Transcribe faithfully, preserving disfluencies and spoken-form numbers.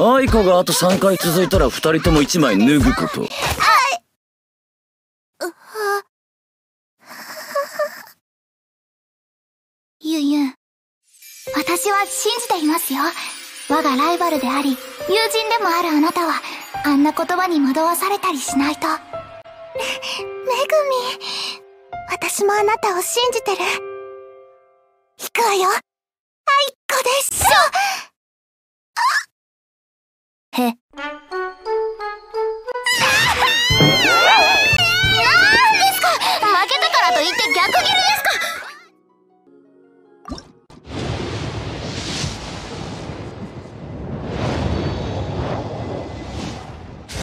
愛子があとさんかい続いたらふたりともいちまい脱ぐこと。 ゆゆ、私は信じていますよ。我がライバルであり友人でもあるあなたはあんな言葉に惑わされたりしないと。めぐみ、私もあなたを信じてる。行くわよ。愛子でしょ。へ。なんですか。負けたからといって逆ギレですか。